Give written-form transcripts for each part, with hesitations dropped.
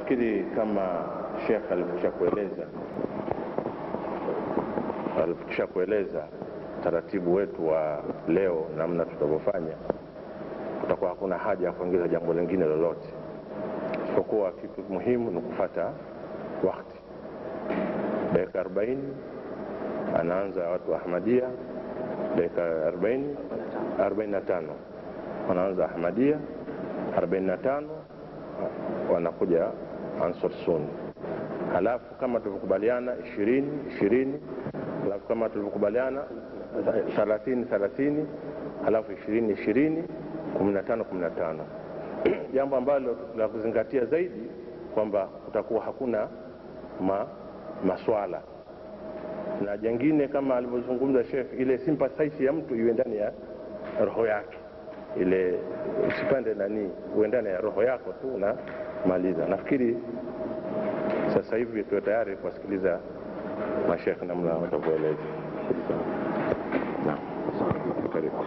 nafikiri kama Sheikh alifikisha kueleza taratibu wetu wa leo namna tutakavyofanya, kutakuwa hakuna haja ya kuongeza jambo lingine lolote, isipokuwa kitu muhimu ni kufuata wakati. Dakika 40 anaanza watu wa Ahmadiyya, dakika 45 wanaanza Ahmadiyya, 45 wanakuja Ansar Sunni. Halafu kama tulikubaliana 20, halafu kama tulikubaliana 30, halafu 20, 15. Jambo ambalo la kuzingatia zaidi kwamba kutakuwa hakuna maswala. Na jingine kama alivyozungumza Sheikh, ile sympathy ya mtu iwe ndani ya roho yake, ile usipande uendane ya roho yako tu na maliza. Nafikiri sasa hivi tuwe tayari kusikiliza mashaikh namna watavyoeleza. Naam, karibu.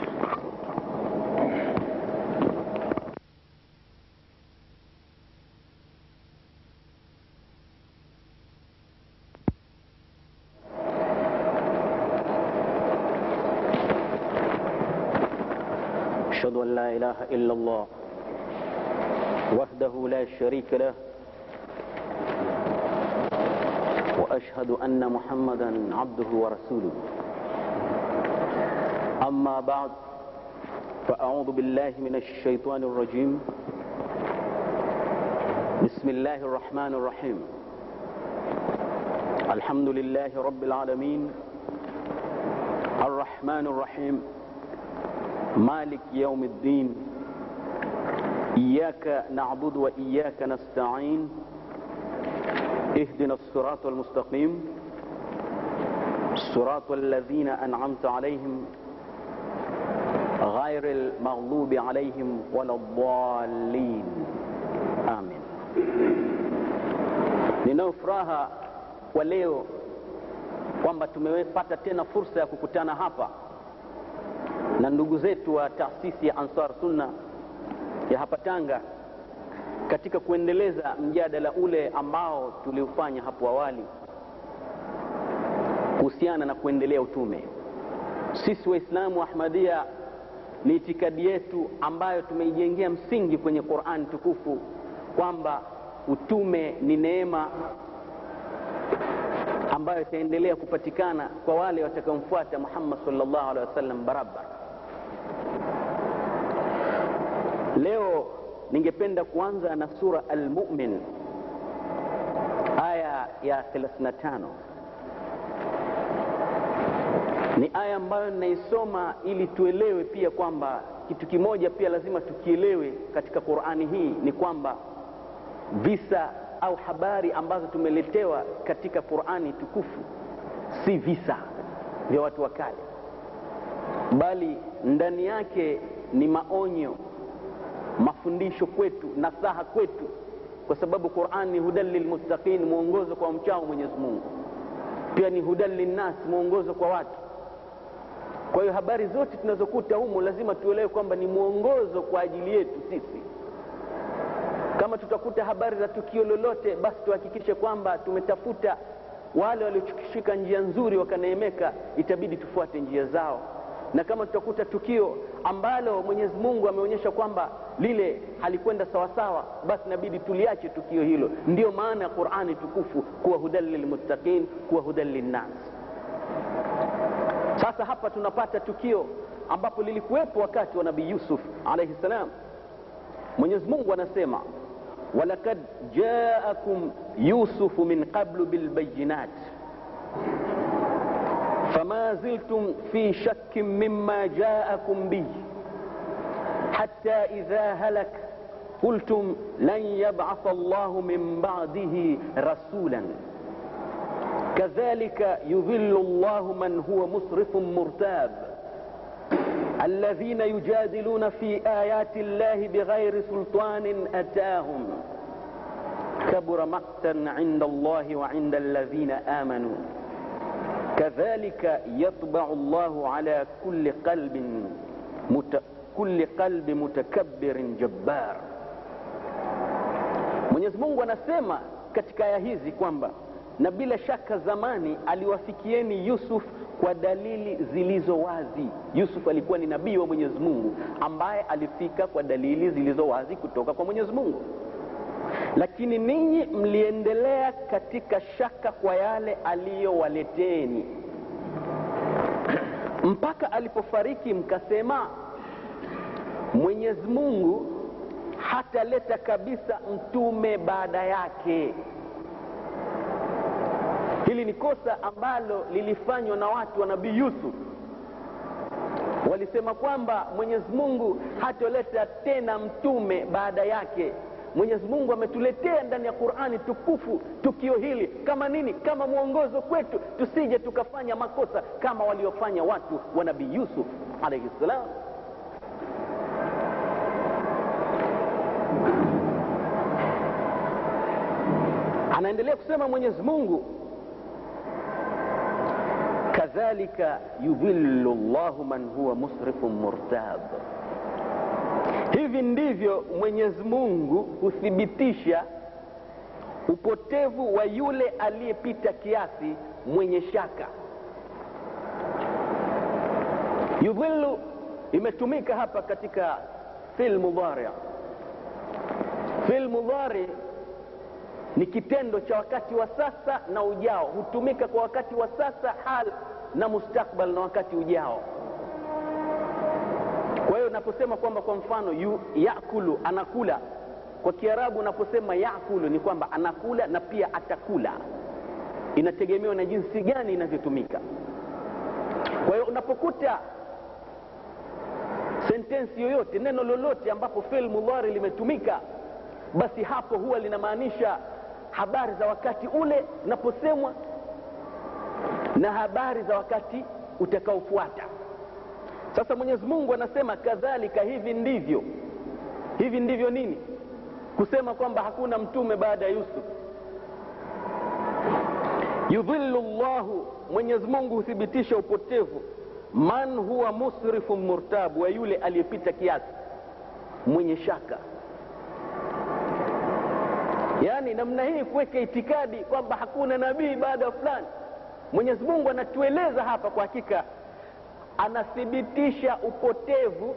أشهد أن لا إله إلا الله وحده لا شريك له وأشهد أن محمدا عبده ورسوله. أما بعد، فأعوذ بالله من الشيطان الرجيم. بسم الله الرحمن الرحيم. الحمد لله رب العالمين الرحمن الرحيم مالك يوم الدين. إياك نعبد وإياك نستعين. اهدنا الصراط المستقيم صراط الذين أنعمت عليهم غير المغضوب عليهم ولا الضالين. آمين. Ninafuraha kwa leo kwamba tumepata tena fursa ya kukutana hapa na ndugu zetu wa taasisi ya Ansar Sunna ya hapa Tanga katika kuendeleza mjadala ule ambao tuliufanya hapo awali kuhusiana na kuendelea utume. Sisi Waislamu wa Ahmadiyya ni itikadi yetu ambayo tumeijengea msingi kwenye Qur'an tukufu kwamba utume ni neema ambayo itaendelea kupatikana kwa wale watakaomfuata Muhammad sallallahu alaihi wasallam barabara. Leo ningependa kuanza na sura Al-Mu'min aya ya 35. Ni aya ambayo ninaisoma ili tuelewe pia kwamba kitu kimoja pia lazima tukielewe katika Qur'ani hii ni kwamba visa au habari ambazo tumeletewa katika Qur'ani tukufu si visa vya watu wa kale, bali ndani yake ni maonyo, mafundisho kwetu, nasaha kwetu, kwa sababu Qur'an ni hudan lilmuttaqin, muongozo kwa mchao Mwenyezi Mungu, pia ni hudan linnas, muongozo kwa watu. Kwa hiyo habari zote tunazokuta humo lazima tuelewe kwamba ni muongozo kwa ajili yetu sisi. Kama tutakuta habari za tukio lolote, basi tuhakikishe kwamba tumetafuta wale walioshika njia nzuri wakaneemeka, itabidi tufuate njia zao. Na kama tutakuta tukio ambalo Mwenyezi Mungu ameonyesha kwamba lile halikwenda sawa sawa, basi inabidi tuliache tukio hilo. Ndio maana ya Qur'ani tukufu kuwa hudan lilmuttaqin, kuwa hudan linnas. Sasa hapa tunapata tukio ambapo lilikuwepo wakati wa Nabii Yusuf alayhi salam. Mwenyezi Mungu anasema, walakad jaakum Yusufu min qablu bilbayinat فما زلتم في شك مما جاءكم به حتى إذا هلك قلتم لن يبعث الله من بعده رسولا كذلك يذل الله من هو مسرف مرتاب الذين يجادلون في آيات الله بغير سلطان أتاهم كبر مقتا عند الله وعند الذين آمنوا كذلك يطبع الله على كل قلب متكبر جبار. Mwenyezi Mungu anasema katika aya hizi kwamba na bila shaka zamani aliwafikieni Yusuf kwa dalili zilizo wazi. Yusuf alikuwa ni nabii wa Mwenyezi Mungu ambaye alifika kwa dalili zilizo wazi kutoka kwa Mwenyezi Mungu, lakini ninyi mliendelea katika shaka kwa yale aliyowaleteni, mpaka alipofariki mkasema Mwenyezi Mungu hataleta kabisa mtume baada yake. Hili ni kosa ambalo lilifanywa na watu wa Nabii Yusuf. Walisema kwamba Mwenyezi Mungu hatoleta tena mtume baada yake. Mwenyezi Mungu ametuletea ndani ya Qur'ani tukufu tukio hili kama nini? Kama mwongozo kwetu, tusije tukafanya makosa kama waliofanya watu wa Nabii Yusuf alayhi salam. Anaendelea kusema Mwenyezi Mungu, kadhalika yudhillu Allahu man huwa musrifun murtab. Hivi ndivyo Mwenyezi Mungu huthibitisha upotevu wa yule aliyepita kiasi, mwenye shaka. Yudhillu imetumika hapa katika fi'l mudhari'. Fi'l mudhari' ni kitendo cha wakati wa sasa na ujao, hutumika kwa wakati wa sasa, hal na mustakbal, na wakati ujao. Kwa hiyo unaposema kwamba kwa mfano yakulu, anakula, kwa Kiarabu unaposema yakulu ni kwamba anakula na pia atakula, inategemewa na jinsi gani inavyotumika. Kwa hiyo unapokuta sentensi yoyote, neno lolote ambapo fi'l mudhari limetumika, basi hapo huwa linamaanisha habari za wakati ule unaposemwa na habari za wakati utakaofuata. Sasa Mwenyezi Mungu anasema kadhalika, hivi ndivyo. Hivi ndivyo nini? Kusema kwamba hakuna mtume baada ya Yusuf. Yudhillu Allahu, Mwenyezi Mungu huthibitisha upotevu, man huwa musrifun murtab, wa yule aliyepita kiasi, mwenye shaka. Yani namna hii kuweka itikadi kwamba hakuna nabii baada ya fulani. Mwenyezi Mungu anatueleza hapa kwa hakika anathibitisha upotevu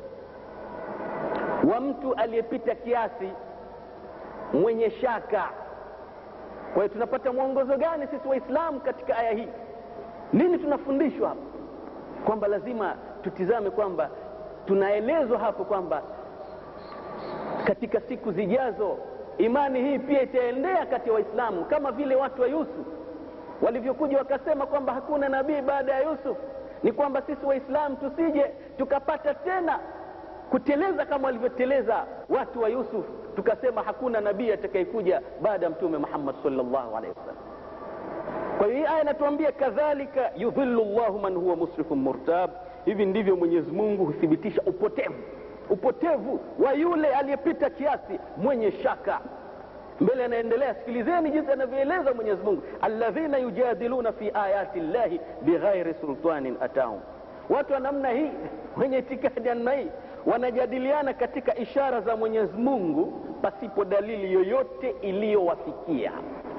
wa mtu aliyepita kiasi, mwenye shaka. Kwa hiyo tunapata mwongozo gani sisi Waislamu katika aya hii? Nini tunafundishwa hapa? Kwamba lazima tutizame kwamba tunaelezwa hapo kwamba katika siku zijazo imani hii pia itaendea kati ya Waislamu, kama vile watu wa Yusuf walivyokuja wakasema kwamba hakuna nabii baada ya Yusuf. Ni kwamba sisi Waislamu tusije tukapata tena kuteleza kama walivyoteleza watu wa Yusuf, tukasema hakuna nabii atakayekuja baada ya Mtume Muhammad sallallahu alaihi wasallam. Kwa hiyo hii aya inatuambia kadhalika yudhillu Allahu man huwa musrifun murtab. Hivi ndivyo Mwenyezi Mungu huthibitisha upotevu wa yule aliyepita kiasi, mwenye shaka. Mbele anaendelea, sikilizeni jinsi anavyoeleza Mwenyezi Mungu, alladhina yujadiluna fi ayati llahi bighairi sultanin atahum. Watu wa namna hii, wenye itikadi namna hii, wanajadiliana katika ishara za Mwenyezi Mungu pasipo dalili yoyote iliyowafikia.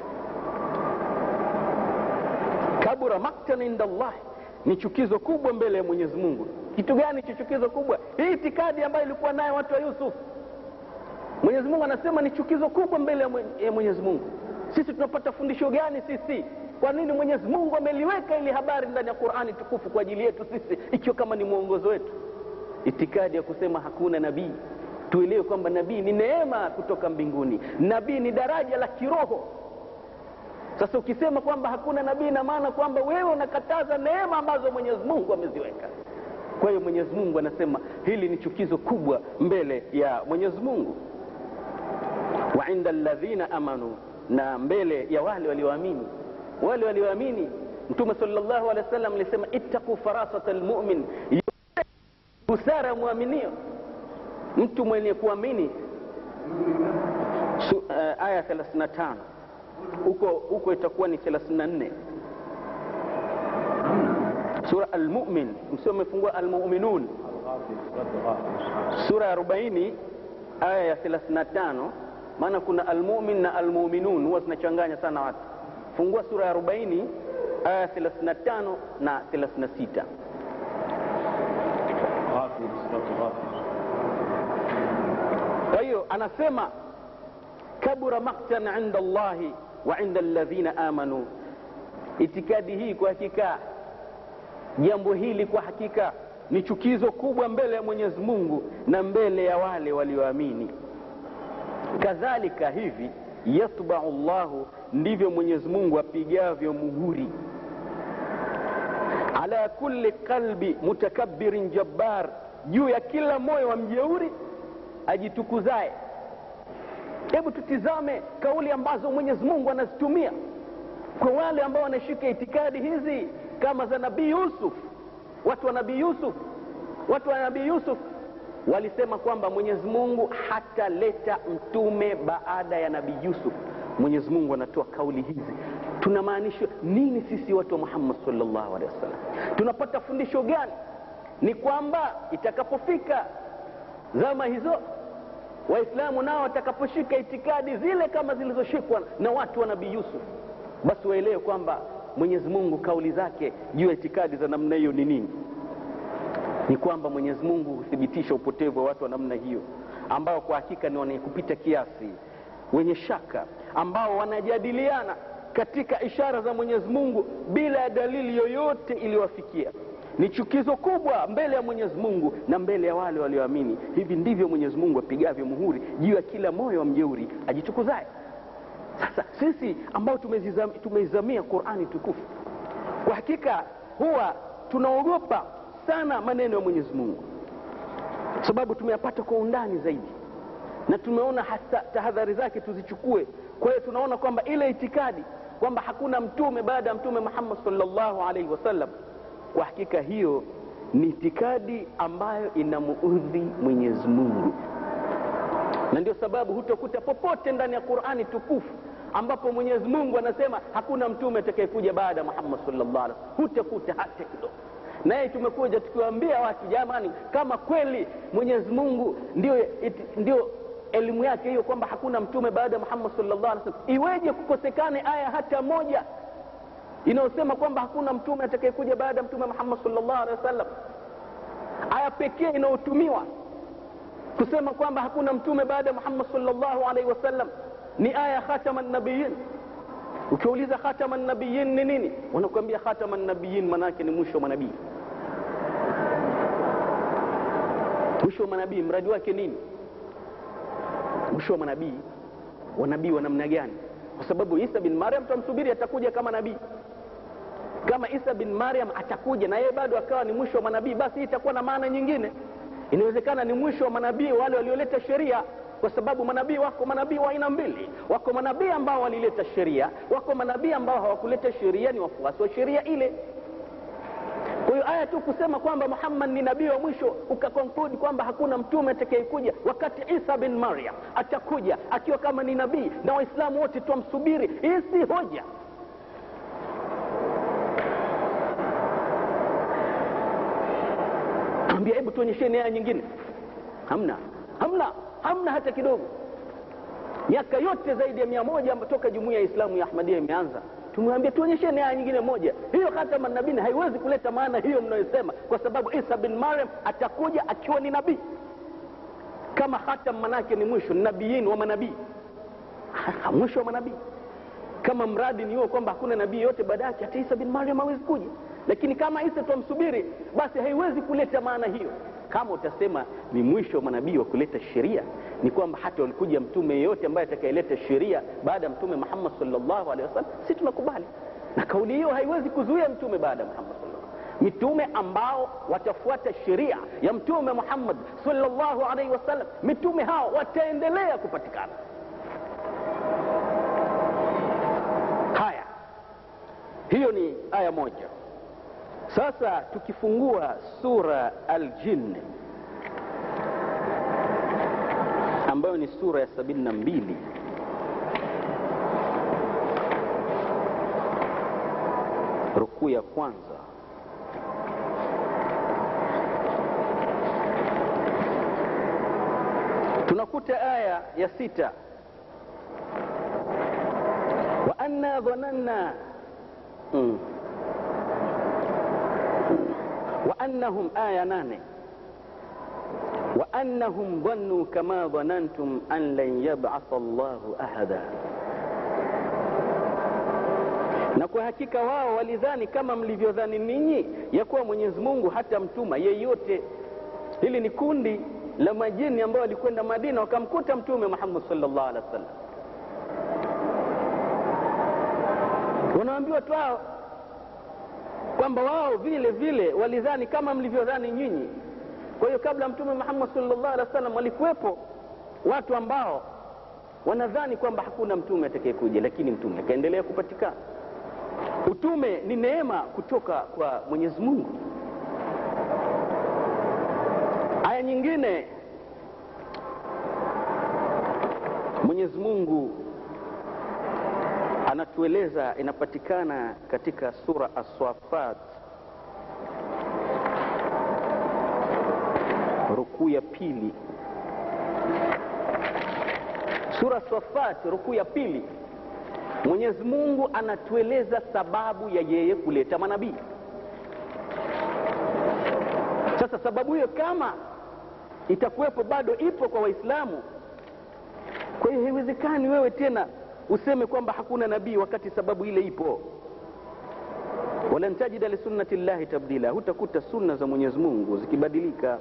Kabura maktan inda Allah, ni chukizo kubwa mbele ya Mwenyezi Mungu. Kitu gani chukizo kubwa? Hii itikadi ambayo ilikuwa nayo watu wa Yusuf, Mwenyezi Mungu anasema ni chukizo kubwa mbele ya Mwenyezi Mungu. Sisi tunapata fundisho gani sisi? Kwa nini Mwenyezi Mungu ameliweka ili habari ndani ya Qur'ani tukufu kwa ajili yetu sisi, ikiwa kama ni mwongozo wetu? Itikadi ya kusema hakuna nabii, tuelewe kwamba nabii ni neema kutoka mbinguni, nabii ni daraja la kiroho. Sasa ukisema kwamba hakuna nabii, na maana kwamba wewe unakataza neema ambazo Mwenyezi Mungu ameziweka. Kwa hiyo Mwenyezi Mungu anasema hili ni chukizo kubwa mbele ya Mwenyezi Mungu. Wa inda alladhina amanu, na mbele ya wale walioamini. Wale walioamini, Mtume sallallahu alaihi wasallam alisema ittaqu farasata almu'min, busara muaminio, mtu mwenye kuamini. Aya 35 huko itakuwa ni 34 sura al-Mu'min. Msome fungua al-Mu'minun, sura 40 aya ya 35 maana kuna almu'min na almu'minun huwa zinachanganya sana watu. Fungua sura ya 40 aya 35 na 36. Kwa hiyo anasema kabura maqtan 'inda Allahi wa 'inda alladhina amanu. Itikadi hii kwa hakika, jambo hili kwa hakika ni chukizo kubwa mbele ya Mwenyezi Mungu na mbele ya wale walioamini. Kadhalika hivi yatba'u Allahu, ndivyo Mwenyezi Mungu apigavyo muhuri, ala kulli qalbi mutakabbirin jabbar, juu ya kila moyo wa mjeuri ajitukuzae. Hebu tutizame kauli ambazo Mwenyezi Mungu anazitumia kwa wale ambao wanashika itikadi hizi kama za Nabii Yusuf. Watu wa Nabii Yusuf walisema kwamba Mwenyezi Mungu hataleta mtume baada ya Nabii Yusuf. Mwenyezi Mungu anatoa kauli hizi. Tunamaanisha nini sisi watu wa Muhammad sallallahu alaihi wasallam? Tunapata fundisho gani? Ni kwamba itakapofika zama hizo, Waislamu nao watakaposhika itikadi zile kama zilizoshikwa na watu wa Nabii Yusuf, basi waelewe kwamba Mwenyezi Mungu kauli zake juu ya itikadi za namna hiyo ni nini. Ni kwamba Mwenyezi Mungu huthibitisha upotevu wa watu wa namna hiyo, ambao kwa hakika ni wenye kupita kiasi, wenye shaka, ambao wanajadiliana katika ishara za Mwenyezi Mungu bila ya dalili yoyote iliyowafikia. Ni chukizo kubwa mbele ya Mwenyezi Mungu na mbele ya wale walioamini. Hivi ndivyo Mwenyezi Mungu apigavyo muhuri juu ya kila moyo wa mjeuri ajitukuzae. Sasa sisi ambao tumeizamia Qur'ani tukufu, kwa hakika huwa tunaogopa sana maneno ya Mwenyezi Mungu, sababu tumeyapata kwa undani zaidi na tumeona hasa tahadhari zake tuzichukue. Kwa hiyo tunaona kwamba ile itikadi kwamba hakuna mtume baada ya Mtume Muhammad sallallahu alaihi wasallam, kwa hakika hiyo ni itikadi ambayo inamuudhi Mwenyezi Mungu. Na ndio sababu hutakuta popote ndani ya Qur'ani tukufu ambapo Mwenyezi Mungu anasema hakuna mtume atakayekuja baada ya Muhammad sallallahu alaihi wasallam, hutakuta hata kidogo. Naye tumekuja tukiwaambia watu, jamani, kama kweli Mwenyezi Mungu ndio elimu yake hiyo kwamba hakuna mtume baada ya Muhammad sallallahu alaihi wasallam, iweje kukosekane aya hata moja inayosema kwamba hakuna mtume atakayekuja baada ya Mtume Muhammad sallallahu alaihi wasallam? Aya pekee inayotumiwa kusema kwamba hakuna mtume baada ya Muhammad sallallahu alaihi wasallam ni aya khataman nabiyyin. Ukiuliza khataman nabiyyin ni nini, wanakuambia khataman nabiyyin maana yake ni mwisho wa manabii. Mwisho wa manabii mradi wake nini? Mwisho wa manabii, wanabii wa namna gani? Kwa sababu Isa bin Maryam tumsubiri atakuja kama nabii. Kama Isa bin Maryam atakuja na yeye bado akawa ni mwisho wa manabii, basi itakuwa na maana nyingine. Inawezekana ni mwisho wa manabii wale walioleta sheria, kwa sababu manabii wako manabii wa aina mbili. Wako manabii ambao walileta sheria, wako manabii ambao hawakuleta sheria, ni wafuasi wa sheria ile. Kwa hiyo aya tu kusema kwamba Muhammad ni nabii wa mwisho ukakonclude kwamba hakuna mtume atakayekuja, wakati Isa bin Maryam atakuja akiwa kama ni nabii na Waislamu wote tumsubiri, hii si hoja. Ambia hebu tuonyesheni aya nyingine. Hamna hata kidogo. Miaka yote zaidi ya 100 kutoka jumuiya ya Islamu ya Ahmadiyya imeanza, tumwambia tuonyesheni aya nyingine moja. Hiyo khataman nabii haiwezi kuleta maana hiyo mnayosema, kwa sababu Isa bin Maryam atakuja akiwa ni nabii. Kama khatam manake ni mwisho, ni nabiyin wa manabii, mwisho wa manabii. Kama mradi ni huo kwamba hakuna nabii yote baada yake, hata Isa bin Maryam hawezi kuja. Lakini kama Isa tumsubiri, basi haiwezi kuleta maana hiyo. Kama utasema ni mwisho wa manabii wa kuleta sheria, ni kwamba hata walikuja mtume yeyote ambaye atakayeleta sheria baada ya Mtume Muhammad sallallahu alaihi wasallam, sisi tunakubali. Na kauli hiyo haiwezi kuzuia mtume baada ya Muhammad sallallahu alaihi wasallam. Mitume ambao watafuata sheria ya Mtume Muhammad sallallahu alaihi wasallam, mitume hao wataendelea kupatikana. Haya, hiyo ni aya moja. Sasa tukifungua sura Al-Jinn ambayo ni sura ya 72, rukuu ya kwanza, tunakuta aya ya 6 wa anna dhananna wa annahum aya 8 wa annahum dhannu kama dhanantum an lan yab'atha Allahu ahada, na kwa hakika wao walidhani kama mlivyodhani ninyi ya kuwa Mwenyezi Mungu hata mtuma yeyote. Hili ni kundi la majini ambao walikwenda Madina wakamkuta Mtume Muhammad sallallahu alaihi wasallam. Wanaambiwa tu hao kwamba wao vile vile walidhani kama mlivyodhani nyinyi. Kwa hiyo kabla Mtume Muhammad sallallahu alaihi wasallam walikuwepo watu ambao wanadhani kwamba hakuna mtume atakayekuja, lakini mtume akaendelea kupatikana. Utume ni neema kutoka kwa Mwenyezi Mungu. Aya nyingine Mwenyezi Mungu anatueleza, inapatikana katika sura As-Saffat rukuu ya pili. Sura As-Saffat rukuu ya pili, Mwenyezi Mungu anatueleza sababu ya yeye kuleta manabii. Sasa sababu hiyo kama itakuwepo bado ipo kwa Waislamu. Kwa hiyo haiwezekani wewe tena useme kwamba hakuna nabii wakati sababu ile ipo. Walan tajida li sunnati llahi tabdila, hutakuta sunna za Mwenyezi Mungu zikibadilika.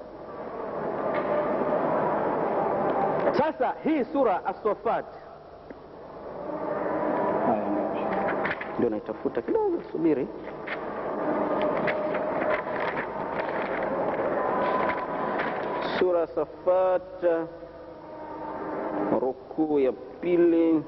Sasa hii sura As-Saffat ndio naitafuta kidogo, subiri. Sura As-Saffat rukuu ya pili.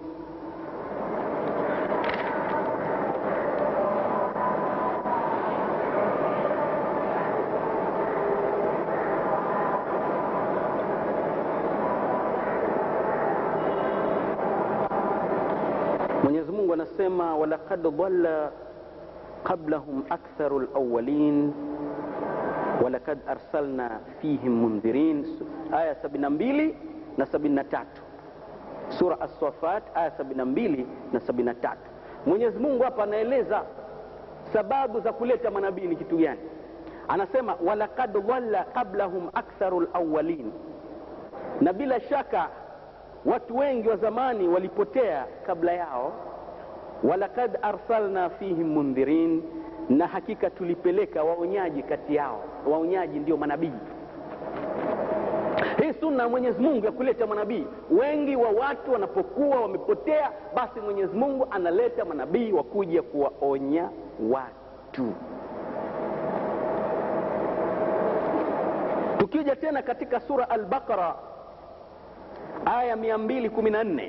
Mwenyezi Mungu anasema walaqad dhalla qablahum aktharul awwalin walaqad arsalna fihim mundhirin, aya 72 na 73. Sura As-Saffat aya 72 na 73. Mwenyezi Mungu hapa anaeleza sababu za kuleta manabii ni kitu gani. Anasema walaqad dhalla qablahum aktharul awwalin, na bila shaka watu wengi wa zamani walipotea kabla yao. Walaqad arsalna fihim mundhirin, na hakika tulipeleka waonyaji kati yao. Waonyaji ndio manabii. Hii sunna Mwenyezi Mungu ya kuleta manabii. Wengi wa watu wanapokuwa wamepotea, basi Mwenyezi Mungu analeta manabii wa kuja kuwaonya watu. Tukija tena katika sura Al-Baqara aya 214,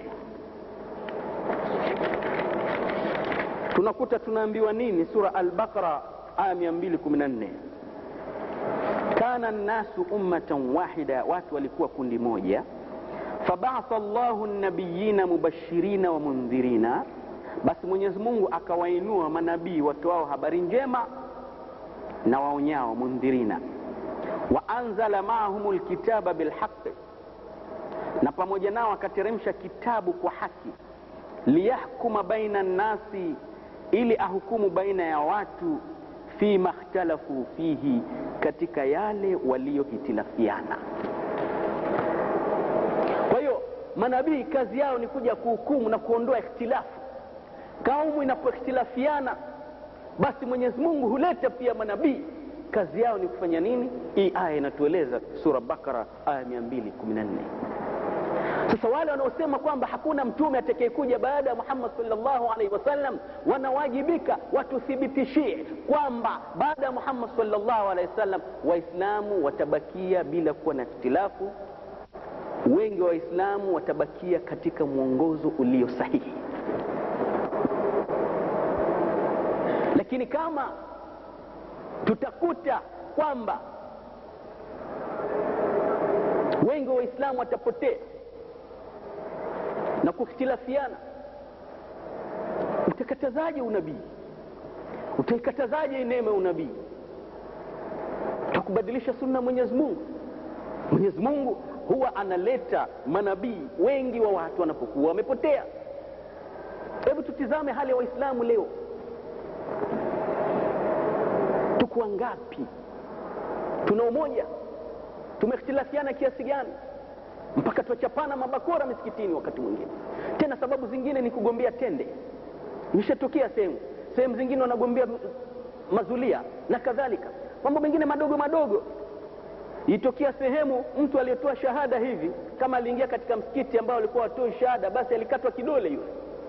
tunakuta tunaambiwa nini? Sura Al-Baqara aya 214, kana an-nasu ummatan wahida, watu walikuwa kundi moja. Fab'atha Allahu an-nabiyina mubashirina wa mundhirina, basi Mwenyezi Mungu akawainua manabii watoao habari njema na waonyao, mundhirina. Wa anzala ma'ahumul kitaba bil haqqi, na pamoja nao akateremsha kitabu kwa haki. Liyahkuma baina an-nasi, ili ahukumu baina ya watu. Fi makhtalafu fihi, katika yale waliohitilafiana. Kwa hiyo manabii kazi yao ni kuja kuhukumu na kuondoa ikhtilafu. Kaumu inapoikhtilafiana, basi Mwenyezi Mungu huleta pia manabii. Kazi yao ni kufanya nini? Hii aya inatueleza, sura Bakara aya 214. Sasa wale wanaosema kwamba hakuna mtume atakayekuja baada ya Muhammad sallallahu alaihi wasallam, wanawajibika watuthibitishie kwamba baada ya Muhammad sallallahu alaihi wasallam Waislamu watabakia bila kuwa na ikhtilafu. Wengi wa Waislamu watabakia katika mwongozo ulio sahihi. Lakini kama tutakuta kwamba wengi wa Waislamu watapotea na kukhtilafiana, utakatazaje unabii? Utaikatazaje neema ya unabii? Utakubadilisha sunna Mwenyezi Mungu? Mwenyezi Mungu huwa analeta manabii wengi wa watu wanapokuwa wamepotea. Hebu tutizame hali ya Waislamu leo, tuko wangapi? Tuna umoja? Tumehitilafiana kiasi gani mpaka tuachapana mabakora misikitini wakati mwingine? Tena sababu zingine ni kugombea tende, imeshatokea sehemu zingine wanagombea mazulia na kadhalika, mambo mengine madogo madogo. Itokea sehemu mtu aliyetoa shahada hivi, kama aliingia katika msikiti ambao alikuwa watoi shahada, basi alikatwa kidole yule.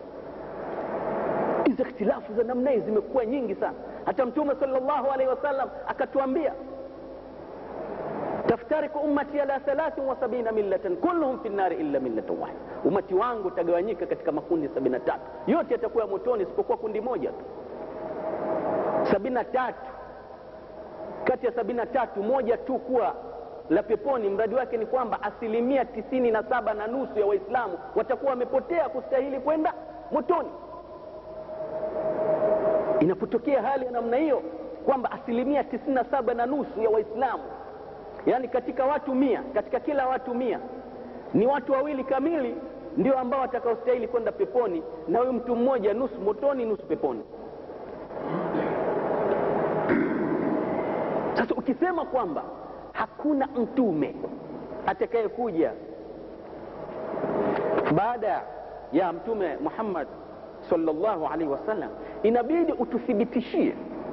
Hizo ikhtilafu za namna hii zimekuwa nyingi sana. Hata Mtume sallallahu alaihi wasallam akatuambia, taftariku ummati ala 73 millatan kulluhum fi an-nar illa millatan wahida, umati wangu utagawanyika katika makundi 73, yote yatakuwa motoni isipokuwa kundi moja tu. 73 kati ya 73, moja tu kuwa la peponi. Mradi wake ni kwamba 97.5% ya Waislamu watakuwa wamepotea kustahili kwenda motoni. Inapotokea hali ya namna hiyo kwamba 97.5% ya Waislamu, yani katika watu 100, katika kila watu 100 ni watu 2 kamili ndio ambao watakaostahili kwenda peponi, na huyo mtu mmoja nusu motoni nusu peponi. Sasa ukisema kwamba hakuna mtume atakayekuja baada ya Mtume Muhammad sallallahu alaihi wasallam, inabidi ututhibitishie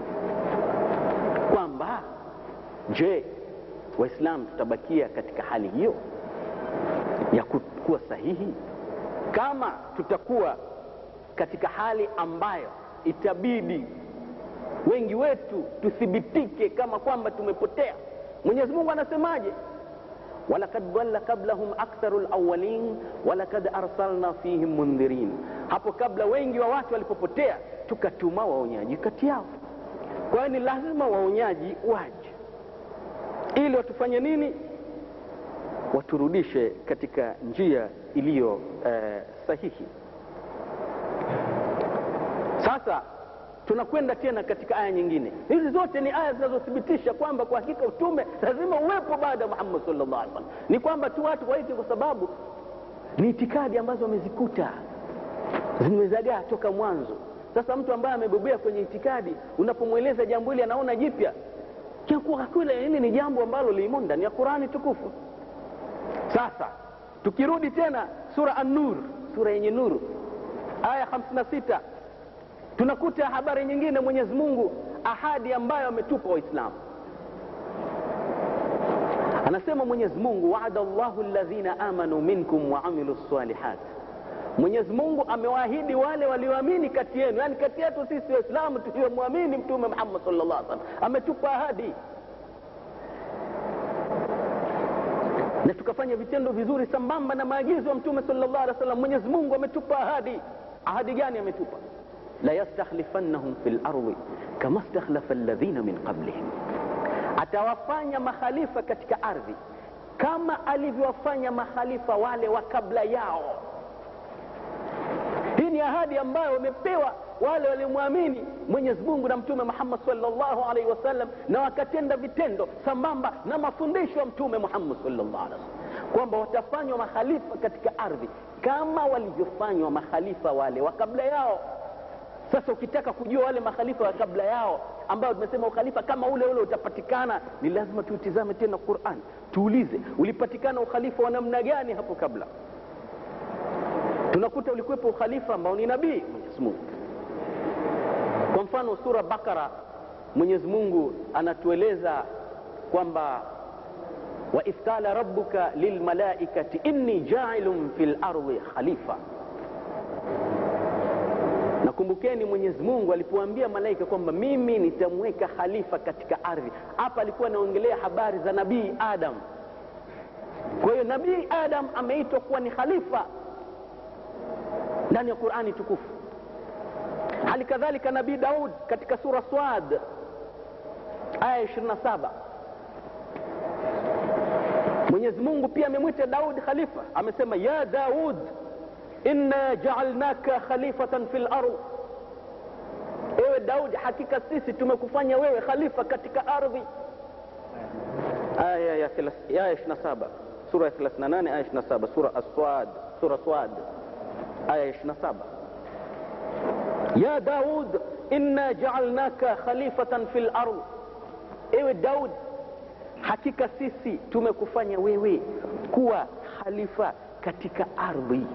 kwamba, je, Waislamu tutabakia katika hali hiyo ya kuwa sahihi? Kama tutakuwa katika hali ambayo itabidi wengi wetu tuthibitike kama kwamba tumepotea, Mwenyezi Mungu anasemaje? walakad dhalla qablahum aktharul awwalin walakad arsalna fihim mundhirin. Hapo kabla wengi wa watu walipopotea, tukatuma waonyaji kati yao. Kwa hiyo ni lazima waonyaji waje ili watufanye nini? Waturudishe katika njia iliyo sahihi. Sasa tunakwenda tena katika aya nyingine. Hizi zote ni aya zinazothibitisha kwamba kwa hakika utume lazima uwepo baada ya Muhammad sallallahu alaihi wasallam. Ni kwamba tu watu waite kwa sababu ni itikadi ambazo wamezikuta zimezagaa toka mwanzo. Sasa mtu ambaye amebobea kwenye itikadi, unapomweleza jambo hili anaona jipya, kwa kweli hili ni jambo ambalo limo ndani ya Qur'ani tukufu. Sasa tukirudi tena sura An-Nur, sura yenye nuru, aya 56, tunakuta habari nyingine. Mwenyezi Mungu ahadi ambayo ametupa Waislamu, anasema Mwenyezi Mungu, wa'ada Allahu alladhina amanu minkum wa amilus salihat. Mwenyezi Mungu amewaahidi wale walioamini kati yenu, yani kati yetu sisi Waislamu tuliomwamini Mtume Muhammad sallallahu alaihi wasallam, ametupa ahadi na tukafanya vitendo vizuri sambamba na maagizo ya Mtume sallallahu alaihi wasallam. Mwenyezi Mungu ametupa ahadi. Ahadi gani ametupa? la yastakhlifannahum fil ardi kama istakhlafa alladhina min qablihim, atawafanya makhalifa katika ardhi kama alivyowafanya makhalifa wale wa kabla yao. Hii ni ahadi ambayo wamepewa wale waliomwamini Mwenyezi Mungu na Mtume Muhammad sallallahu alaihi wasallam, na wakatenda vitendo sambamba na mafundisho ya Mtume Muhammad sallallahu alaihi wasallam, kwamba watafanywa makhalifa katika ardhi kama walivyofanywa makhalifa wale wa kabla yao. Sasa ukitaka kujua wale makhalifa wa kabla yao ambao tumesema ukhalifa kama ule utapatikana, ni lazima tuutizame tena Qur'an, tuulize ulipatikana ukhalifa wa namna gani hapo kabla. Tunakuta ulikuwepo ukhalifa ambao ni nabii Mwenyezi Mungu. Kwa mfano sura Bakara, Mwenyezi Mungu anatueleza kwamba wa ifqala rabbuka lilmalaikati inni ja'ilun fil ardi khalifa. Nakumbukeni Mwenyezi Mungu alipoambia malaika kwamba mimi nitamweka khalifa katika ardhi. Hapa alikuwa anaongelea habari za nabii Adam. Kwa hiyo nabii Adam ameitwa kuwa ni khalifa ndani ya Qur'ani tukufu. Hali kadhalika nabii Daud katika sura Swad aya 27, Mwenyezi Mungu pia amemwita Daud khalifa. Amesema ya Daud inna ja'alnaka khalifatan fil ardh, ewe Daud, hakika sisi tumekufanya wewe khalifa katika ardhi. Aya ya 27, sura ya 38 aya 27, sura As-Swad, sura Swad aya 27. ya Daud inna ja'alnaka khalifatan fil ardh, ewe Daud, hakika sisi tumekufanya wewe kuwa khalifa katika ardhi.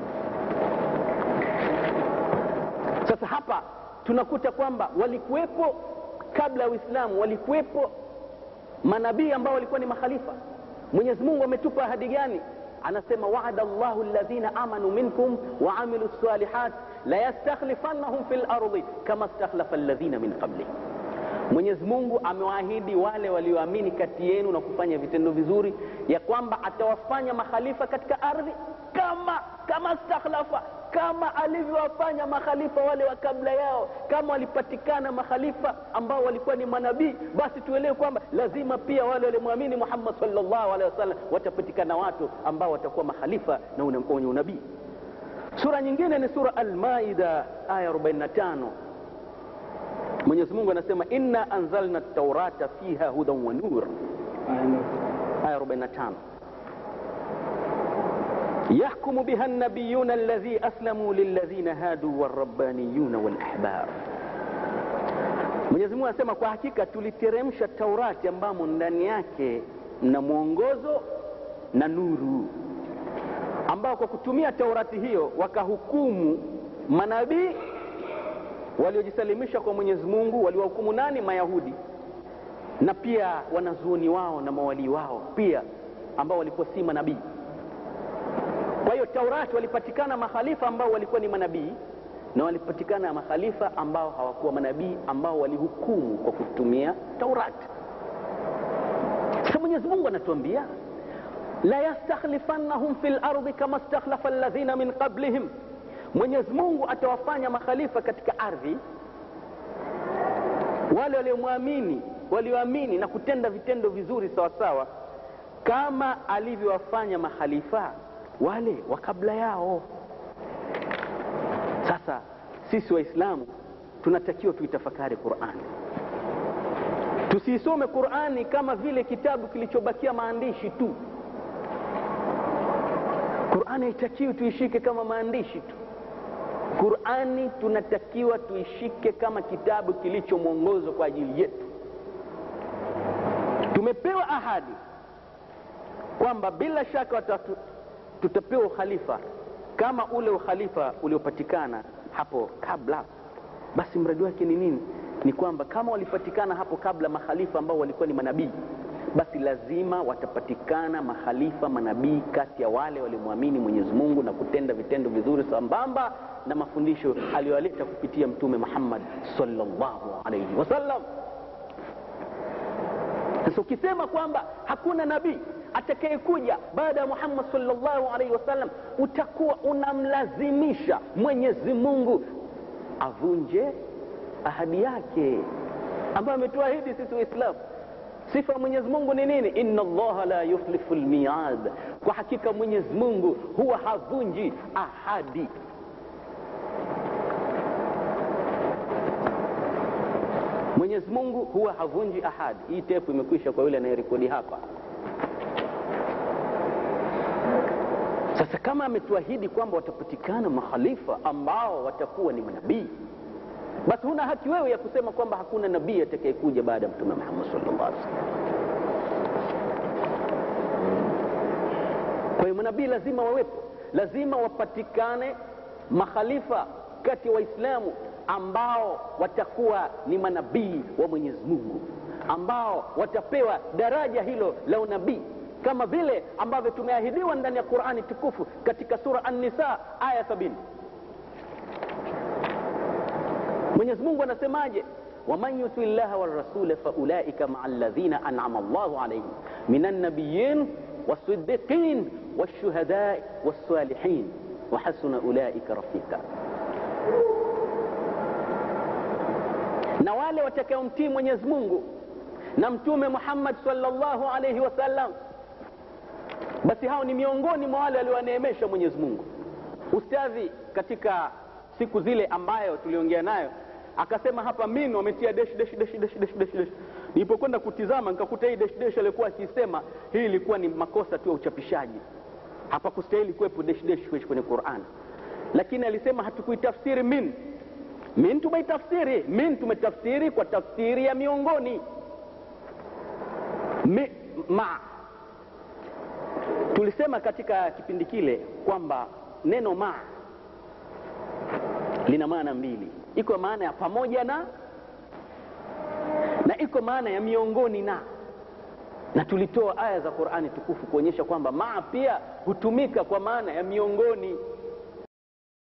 Sasa hapa tunakuta kwamba walikuwepo kabla ya Uislamu, walikuwepo manabii ambao walikuwa ni makhalifa. Mwenyezi Mungu ametupa ahadi gani? Anasema wa'ada Allahu alladhina amanu minkum wa amilus salihat la yastakhlifannahum fil ardi kama istakhlafa alladhina min qablihim. Mwenyezi Mungu amewaahidi wale walioamini kati yenu na kufanya vitendo vizuri ya kwamba atawafanya makhalifa katika ardhi kama istakhlafa, kama alivyowafanya makhalifa wale wa kabla yao. Kama walipatikana makhalifa ambao walikuwa ni manabii, basi tuelewe kwamba lazima pia wale waliomwamini Muhammad sallallahu alaihi wasallam watapatikana watu ambao watakuwa makhalifa na wenye unabii. Sura nyingine ni sura Al-Maida aya 45. Mwenyezi Mungu anasema inna anzalna at-taurata fiha hudan wa nur, aya 45. يحكم بها النبيون الذي أسلموا للذين هادوا والربانيون والأحبار. Mwenyezi Mungu anasema kwa hakika tuliteremsha Taurati ambamo ndani yake na mwongozo na nuru, ambao kwa kutumia Taurati hiyo wakahukumu manabii waliojisalimisha kwa Mwenyezi Mungu. Waliwahukumu nani? Mayahudi, na pia wanazuoni wao na mawali wao pia ambao walikuwa si manabii. Kwa hiyo Taurati walipatikana makhalifa ambao walikuwa ni manabii, na walipatikana makhalifa ambao hawakuwa manabii ambao walihukumu kwa kutumia Taurati. Sasa Mwenyezi Mungu anatuambia la yastakhlifannahum fil ardi kama istakhlafa alladhina min qablihim. Mwenyezi Mungu atawafanya makhalifa katika ardhi wale walioamini na kutenda vitendo vizuri sawa sawa kama alivyowafanya makhalifa wale wa kabla yao. Sasa sisi Waislamu tunatakiwa tuitafakari Qur'ani. Tusisome Qur'ani kama vile kitabu kilichobakia maandishi tu. Qur'ani haitakiwi tuishike kama maandishi tu. Qur'ani tunatakiwa tuishike kama kitabu kilicho mwongozo kwa ajili yetu. Tumepewa ahadi kwamba bila shaka tutapewa ukhalifa kama ule ukhalifa uliopatikana hapo kabla. Basi mradi wake ni nini? Ni kwamba kama walipatikana hapo kabla makhalifa ambao walikuwa ni manabii, basi lazima watapatikana makhalifa manabii kati ya wale waliomwamini Mwenyezi Mungu na kutenda vitendo vizuri sambamba na mafundisho aliyoleta kupitia Mtume Muhammad sallallahu alaihi wasallam. Sasa ukisema kwamba hakuna nabii atakayekuja baada ya Muhammad sallallahu alaihi wasallam, utakuwa unamlazimisha Mwenyezi Mungu avunje ahadi yake ambayo ametuahidi sisi Waislamu. Sifa ya Mwenyezi Mungu ni nini? Inna Allaha la yukhlifu al-mi'ad. Kwa hakika Mwenyezi Mungu huwa havunji ahadi. Mwenyezi Mungu huwa havunji ahadi. Hii tape imekwisha kwa yule anayerekodi hapa. Sasa kama ametuahidi kwamba watapatikana makhalifa ambao watakuwa ni manabii, basi huna haki wewe ya kusema kwamba hakuna nabii atakayekuja baada ya Mtume Muhammad sallallahu alaihi wasallam. Kwa hiyo manabii lazima wawepo, lazima wapatikane makhalifa kati ya Waislamu ambao watakuwa ni manabii wa Mwenyezi Mungu, ambao watapewa daraja hilo la unabii kama vile ambavyo tumeahidiwa ndani ya Qur'ani tukufu katika sura An-Nisa aya 70. Mwenyezi Mungu anasemaje? وَمَنْ يُطِعِ اللَّهَ وَالرَّسُولَ فَأُولَئِكَ مَعَ الَّذِينَ أَنْعَمَ اللَّهُ عَلَيْهِمْ مِنَ النَّبِيِّينَ وَالصِّدِّيقِينَ وَالشُّهَدَاءِ وَالصَّالِحِينَ وَحَسُنَ أُولَئِكَ رَفِيقًا. Na wale watakaomtii Mwenyezi Mungu na Mtume Muhammad sallallahu alayhi wasallam, basi hao ni miongoni mwa wale walioneemesha Mwenyezi Mungu. Ustadhi katika siku zile ambayo tuliongea nayo akasema hapa mimi wametia dash. Nilipokwenda kutizama nikakuta hii dash alikuwa akisema hii ilikuwa ni makosa tu ya uchapishaji, hapa kustahili kuwepo dash kwenye Qur'an. Lakini alisema hatukuitafsiri Min tumeitafsiri, min tumetafsiri kwa tafsiri ya miongoni. Ma tulisema katika kipindi kile kwamba neno ma lina maana mbili. Iko maana ya pamoja na iko maana ya miongoni na tulitoa aya za Qur'ani tukufu kuonyesha kwamba ma pia hutumika kwa maana ya miongoni.